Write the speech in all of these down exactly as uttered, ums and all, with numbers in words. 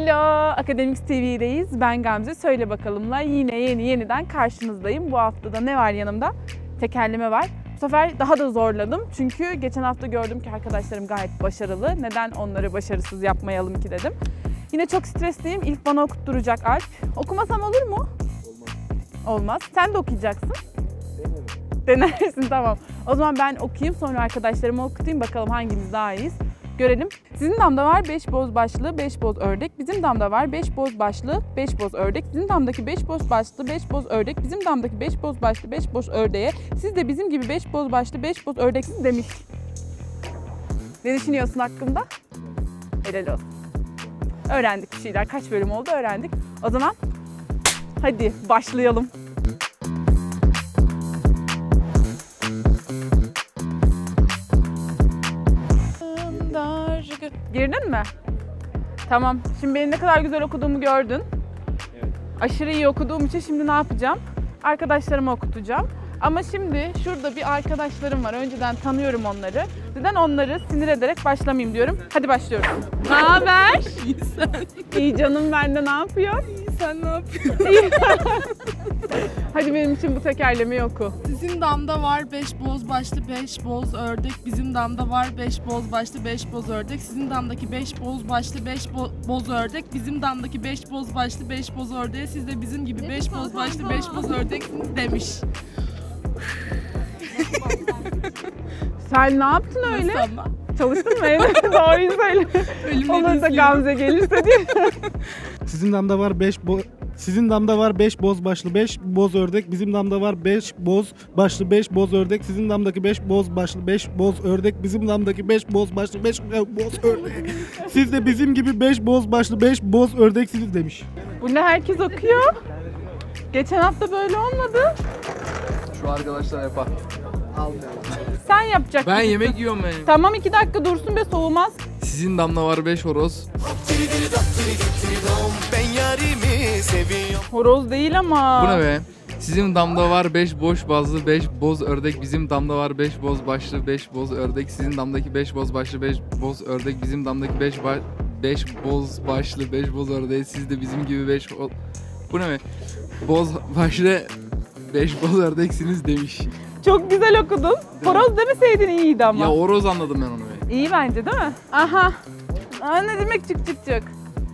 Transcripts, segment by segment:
Hello, Akademiks T V'deyiz. Ben Gamze. Söyle bakalımla yine yeni yeniden karşınızdayım. Bu haftada ne var yanımda? Tekerleme var. Bu sefer daha da zorladım. Çünkü geçen hafta gördüm ki arkadaşlarım gayet başarılı. Neden onları başarısız yapmayalım ki dedim. Yine çok stresliyim. İlk bana okutturacak Alp. Okumasam olur mu? Olmaz. Olmaz. Sen de okuyacaksın. Denerim. Denersin, tamam. O zaman ben okuyayım, sonra arkadaşlarıma okutayım. Bakalım hangimiz daha iyiyiz. Görelim. Sizin damda var beş boz başlı, beş boz ördek. Bizim damda var beş boz başlı, beş boz ördek. Sizin damdaki beş boz başlı, beş boz ördek. Bizim damdaki beş boz başlı, beş boz ördeğe. Siz de bizim gibi beş boz başlı, beş boz ördeksiniz demiş. Ne düşünüyorsun hakkında? Helal olsun. Öğrendik bir şeyler. Kaç bölüm oldu öğrendik. O zaman hadi başlayalım. Girdin mi? Tamam. Şimdi benim ne kadar güzel okuduğumu gördün. Evet. Aşırı iyi okuduğum için şimdi ne yapacağım? Arkadaşlarıma okutacağım. Ama şimdi şurada bir arkadaşlarım var. Önceden tanıyorum onları. Neden onları sinir ederek başlamayayım diyorum. Hadi başlıyorum. Ne haber? İyi sen. İyi canım, ben de ne yapıyor? İyi sen ne yapıyorsun? Hadi benim için bu tekerlemeyi oku. Sizin damda var beş boz başlı beş boz ördek. Bizim damda var beş boz başlı beş boz ördek. Sizin damdaki beş boz başlı beş bo boz ördek. Bizim damdaki beş boz başlı beş boz ördeğe. Siz de bizim gibi beş boz başlı beş boz ördeksiniz demiş. Sen ne yaptın öyle? Nasıl ama? Çalıştın mı? Doğruyu söyle. Olur da Gamze gelirse diye. Sizin damda var beş bo Sizin damda var beş boz başlı beş boz ördek. Bizim damda var beş boz başlı beş boz ördek. Sizin damdaki beş boz başlı beş boz ördek. Bizim damdaki beş boz başlı beş boz ördek. Siz de bizim gibi beş boz başlı beş boz ördeksiniz demiş. Bu ne, herkes okuyor? Geçen hafta böyle olmadı. Şu arkadaşlar yapar. Sen yapacaksın. Ben yemek yiyorum benim. Tamam, iki dakika dursun be, soğumaz. Sizin damda var beş horoz. Horoz değil ama. Bu ne be? Sizin damda var beş boş bazlı beş boz ördek. Bizim damda var beş boz başlı beş boz ördek. Sizin damdaki beş boz başlı beş boz ördek. Bizim damdaki beş ba beş boz başlı beş boz ördek. Siz de bizim gibi beş boz... Bu ne be? Boz başlı beş boz ördeksiniz demiş. Çok güzel okudun. Horoz demeseydin iyiydi ama. Ya horoz anladım ben onu be. İyi bence değil mi? Aha. Aa, ne demek çık çık çık.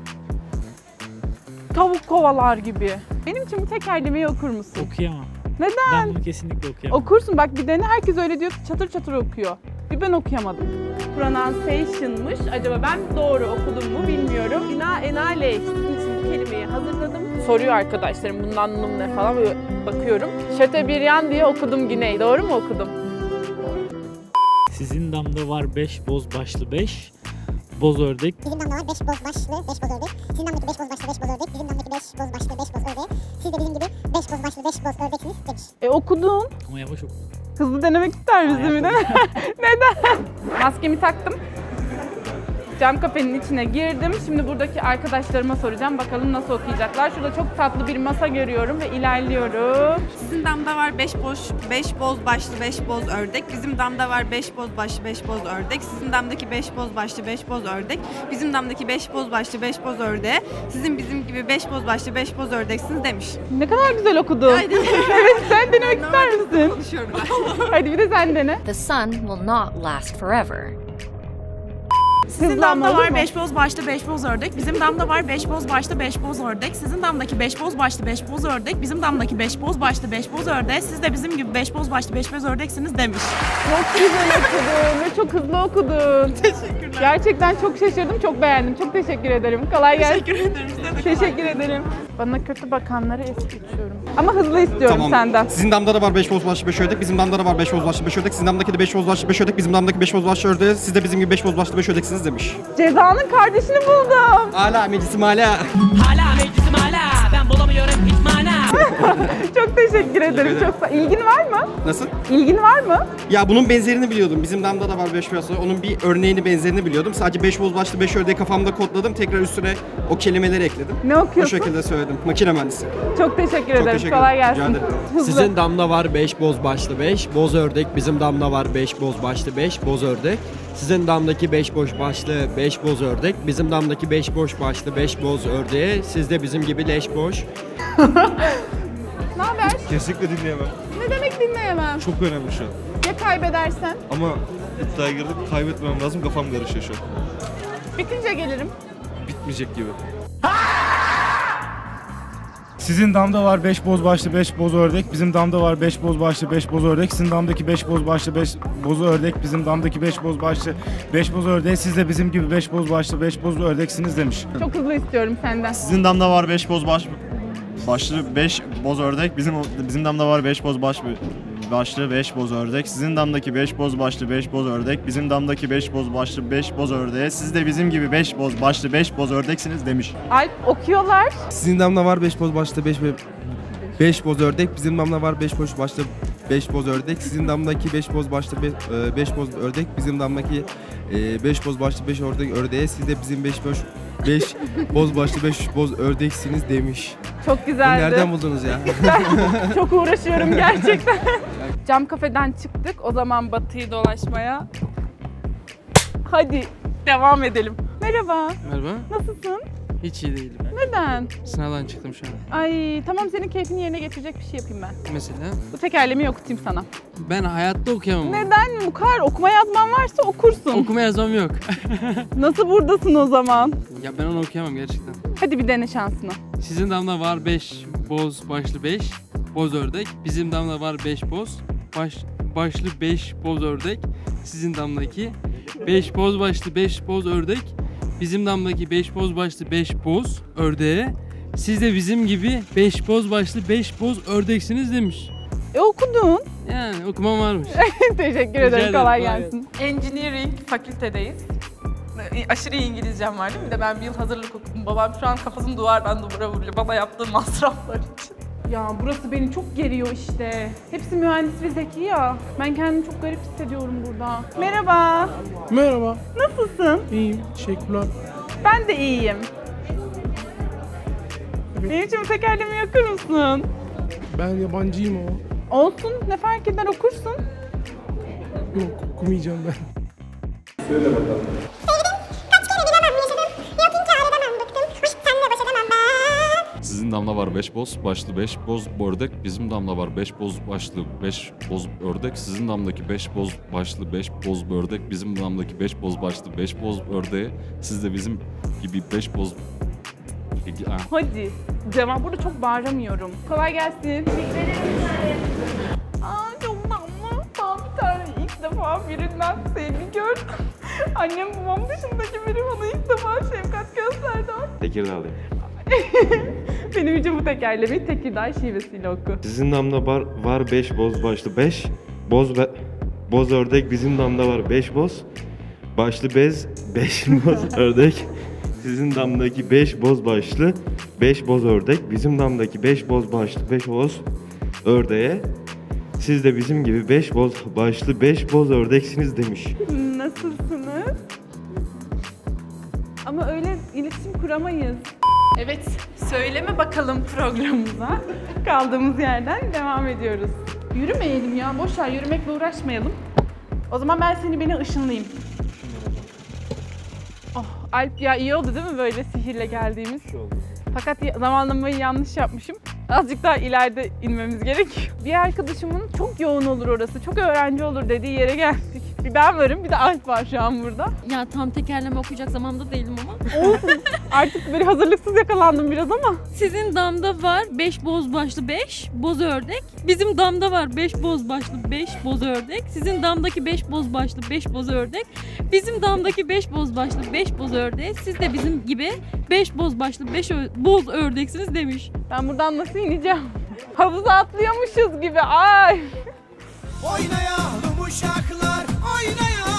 Tavuk kovalar gibi. Benim için bu tekerlemeyi okur musun? Okuyamam. Neden? Ben bunu kesinlikle okuyamam. Okursun bak, bir dene, herkes öyle diyor, çatır çatır okuyor. Bir ben okuyamadım. Pronunciation'mış. Acaba ben doğru okudum mu bilmiyorum. Bina enale. Sizin için bu kelimeyi hazırladım. Soruyor arkadaşlarım bunun anlamı ne falan, böyle bakıyorum. Şötebiryan diye okudum Güney. Doğru mu okudum? Sizin damda var beş boz başlı beş boz ördek. Bizim damda var beş boz başlı beş boz ördek. Sizin damdaki beş boz başlı beş boz ördek. Bizim damdaki beş boz başlı beş boz ördeğe. Siz de bizim gibi beş boz başlı beş boz ördeksiniz demiş. E okudun. Ama yavaş oku. Hızlı denemek ister misin bir de? Neden? Maskemi taktım. Cam kafenin içine girdim. Şimdi buradaki arkadaşlarıma soracağım. Bakalım nasıl okuyacaklar. Şurada çok tatlı bir masa görüyorum ve ilerliyorum. Sizin damda var beş boş, beş boz başlı beş boz ördek. Bizim damda var beş boz başlı beş boz ördek. Sizin damdaki beş boz başlı beş boz ördek. Bizim damdaki beş boz başlı beş boz ördeğe. Sizin bizim gibi beş boz başlı beş boz ördeksiniz demiş. Ne kadar güzel okudun. Evet, sen denemek ister misin? Konuşuyorum Hadi bir de sen dene. The sun will not last forever. Sizin Hızlanma damda olur var mu? beş boz başlı beş boz ördek. Bizim damda var beş boz başlı beş boz ördek. Sizin damdaki beş boz başlı beş boz ördek. Bizim damdaki beş boz başlı beş boz ördeğe. Siz de bizim gibi beş boz başlı beş boz ördeksiniz demiş. Çok güzel okudun ve çok hızlı okudun. Teşekkürler. Gerçekten çok şaşırdım, çok beğendim. Çok teşekkür ederim. Kolay gelsin. Teşekkür ederim. Size de Teşekkür ederim. Bana kötü bakanları es geçiyorum. Ama hızlı istiyorum senden. Sizin damda da var beş boz başlı beş ördek. Bizim damda da var beş boz başlı beş ördek. Sizin damdaki de beş boz başlı beş ördek. Bizim damdaki beş boz başlı ördeğe. Siz de bizim gibi beş boz başlı beş ördeksiniz demiş. Ceza'nın kardeşini buldum. Hala meclisim hala. Hala meclisim hala. Ben bulamıyorum hiç mana. Çok teşekkür ederim. Çok sağ. İlgin var mı? Nasıl? İlgin var mı? Ya bunun benzerini biliyordum. Bizim damda da var beş boz. Onun bir örneğini benzerini biliyordum. Sadece beş boz başlı beş ördeği kafamda kodladım. Tekrar üstüne o kelimeleri ekledim. Ne okuyorsun? O şekilde söyledim. Makine mühendisi. Çok teşekkür Çok ederim. teşekkür Kolay ederim. gelsin. Rica ederim. Hızlı. Sizin damda var beş boz başlı beş boz ördek. Bizim damda var beş boz başlı beş boz ördek. Sizin damdaki beş boş başlı beş boz ördek. Bizim damdaki beş boş başlı beş boz ördeğe. Siz de bizim gibi leş boş. Ne haber? Kesinlikle dinleyemem. Ne demek dinleyemem? Çok önemli şu an. Ya kaybedersen? Ama iddiaya girdim, kaybetmemem lazım, kafam karışıyor şu an. Bitince gelirim. Bitmeyecek gibi. Sizin damda var beş boz başlı beş boz ördek. Bizim damda var beş boz başlı beş boz ördek. Sizin damdaki beş boz başlı beş boz ördek. Bizim damdaki beş boz başlı beş boz ördek. Siz de bizim gibi beş boz başlı beş boz ördeksiniz demiş. Çok hızlı istiyorum senden. Sizin damda var beş boz baş başlı beş boz ördek. Bizim bizim damda var beş boz baş başlı beş boz ördek. Sizin damdaki beş boz başlı beş boz ördek. Bizim damdaki beş boz başlı beş boz ördeğe. Siz de bizim gibi beş boz başlı beş boz ördeksiniz demiş. Alp okuyorlar. Sizin damda var beş boz başlı beş beş boz ördek. Bizim damda var beş boz başlı beş boz ördek. Sizin damdaki beş boz başlı beş boz ördek. Bizim damdaki beş boz başlı beş ördek ördeğe. Siz de bizim beş boş beş boz başlı beş boz ördeksiniz demiş. Çok güzeldi. Bunu nereden buldunuz ya? Çok uğraşıyorum gerçekten. Cam kafeden çıktık. O zaman Batı'yı dolaşmaya. Hadi devam edelim. Merhaba. Merhaba. Nasılsın? Hiç iyi değilim. Neden? Sınavdan çıktım şu an. Ay tamam, senin keyfini yerine getirecek bir şey yapayım ben. Mesela? Bu tekerlemeyi okutayım sana. Ben hayatta okuyamam. Neden? Bu kadar okuma yazman varsa okursun. Okuma yazmam yok. Nasıl buradasın o zaman? Ya ben onu okuyamam gerçekten. Hadi bir dene şansını. Sizin damda var beş boz başlı beş boz ördek. Bizim damda var beş boz baş, başlı beş boz ördek. Sizin damdaki beş boz başlı beş boz ördek. Bizim damdaki beş boz başlı beş boz ördeğe. Siz de bizim gibi beş boz başlı beş boz ördeksiniz demiş. E okudun. Yani okumam varmış. Teşekkür ederim. ederim, Kolay kolay gelsin. Engineering fakültedeyiz. Aşırı iyi İngilizcem var değil mi? Bir de ben bir yıl hazırlık okudum. Babam şu an kafasını duvardan duvara vuruyor bana yaptığı masraflar için. Ya burası beni çok geriyor işte. Hepsi mühendis ve zeki ya. Ben kendimi çok garip hissediyorum burada. Merhaba. Merhaba. Nasılsın? İyiyim. Teşekkürler. Ben de iyiyim. Benim için bu tekerlemeyi okur musun? Ben yabancıyım ama. Olsun. Ne fark eder, okursun. Yok, okumayacağım ben. Söyle bakalım. Sizin damda var beş boz başlı beş boz ördek. Bizim damda var beş boz başlı beş boz ördek. Sizin damdaki beş boz başlı beş boz ördek. Bizim damdaki beş boz başlı beş boz ördeğe. Siz de bizim gibi beş boz... Hadi. Cevap burada çok bağıramıyorum. Kolay gelsin. Aa çok tatlı. Tam bir tane ilk defa birinden sevgi gördüm. Annem babam dışındaki biri bana ilk defa şefkat gösterdi. Tekirdağlıyım. Benim için bu tekerlemeyi Tekirdağ şivesiyle oku. Sizin damda var var beş boz başlı beş boz ve boz ördek. Bizim damda var beş boz başlı bez beş boz ördek. Sizin damdaki beş boz başlı beş boz ördek. Bizim damdaki beş boz başlı beş boz ördeğe. Siz de bizim gibi beş boz başlı beş boz ördeksiniz demiş. Nasılsınız? Ama öyle iletişim kuramayız. Evet, söyleme bakalım programımıza. Kaldığımız yerden devam ediyoruz. Yürümeyelim ya, boş ver, yürümekle uğraşmayalım. O zaman ben seni beni ışınlayayım. Oh, Alp ya iyi oldu değil mi böyle sihirle geldiğimiz? Fakat zamanlamayı yanlış yapmışım. Azıcık daha ileride inmemiz gerek. Bir arkadaşımın çok yoğun olur orası, çok öğrenci olur dediği yere geldik. Bir ben varım, bir de Alp var şu an burada. Ya tam tekerleme okuyacak zamanda değilim ama. Olsun. Artık böyle hazırlıksız yakalandım biraz ama. Sizin damda var beş boz başlı beş boz ördek. Bizim damda var beş boz başlı beş boz ördek. Sizin damdaki beş boz başlı beş boz ördek. Bizim damdaki beş boz başlı beş boz ördek. Siz de bizim gibi beş boz başlı beş boz ördeksiniz demiş. Ben buradan nasıl ineceğim? Havuza atlıyormuşuz gibi. Ay. Oynayalım uşaklar, oynayalım.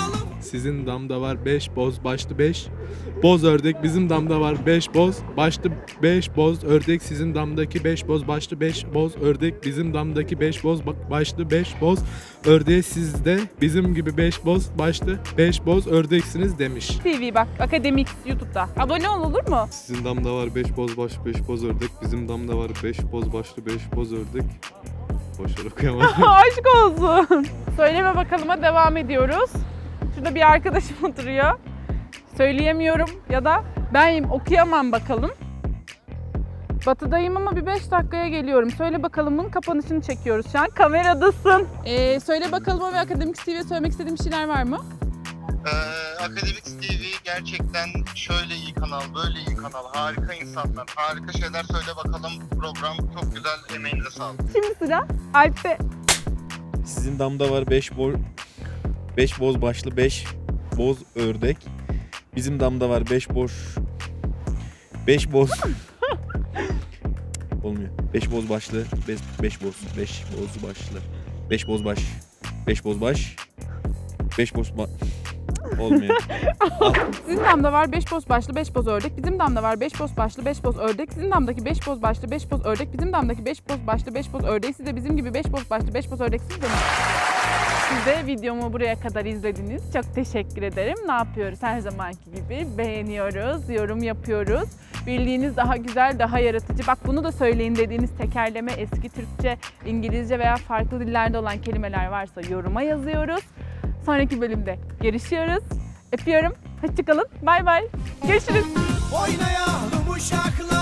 sizin damda var beş boz başlı beş boz ördek, bizim damda var beş boz başlı beş boz ördek, sizin damdaki beş boz başlı beş boz ördek, bizim damdaki beş boz ba- başlı beş boz ördeği, siz de bizim gibi beş boz başlı beş boz ördeksiniz demiş. T V bak, Akademik YouTube'da. Abone ol, olur mu? Sizin damda var beş boz başlı beş boz ördek, bizim damda var beş boz başlı beş boz ördek. Boşver okuyamadım. Aşk olsun. Söyleme bakalıma devam ediyoruz. Şurada bir arkadaşım oturuyor. Söyleyemiyorum ya da ben okuyamam bakalım. Batıdayım ama bir beş dakikaya geliyorum. Söyle bakalımın kapanışını çekiyoruz şu an. Kameradasın. Ee, söyle bakalım ve Akademik T V'ye söylemek istediğim şeyler var mı? Ee, Akademik T V gerçekten şöyle iyi kanal, böyle iyi kanal, harika insanlar, harika şeyler söyle bakalım program çok güzel, emeğinize sağlık. Şimdi sıra Alp'te. Sizin damda var beş boz beş boz başlı beş boz ördek. Bizim damda var beş boş beş boz olmuyor. beş boz başlı beş boz beş boz başlı beş boz baş beş boz baş beş boz ba olmuyor. Sizin damda var beş boz başlı beş boz ördek. Bizim damda var beş boz başlı beş boz ördek. Sizin damdaki beş boz başlı beş boz ördek. Bizim damdaki beş boz başlı beş boz ördek. Siz de bizim gibi beş boz başlı beş boz ördeksiniz demiş. Siz de videomu buraya kadar izlediniz. Çok teşekkür ederim. Ne yapıyoruz? Her zamanki gibi beğeniyoruz, yorum yapıyoruz. Bildiğiniz daha güzel, daha yaratıcı. Bak bunu da söyleyin dediğiniz tekerleme, eski Türkçe, İngilizce veya farklı dillerde olan kelimeler varsa yoruma yazıyoruz. Sonraki bölümde görüşüyoruz. Öpüyorum. Hoşçakalın. Bay bay. Görüşürüz. Oynayalım uşaklar.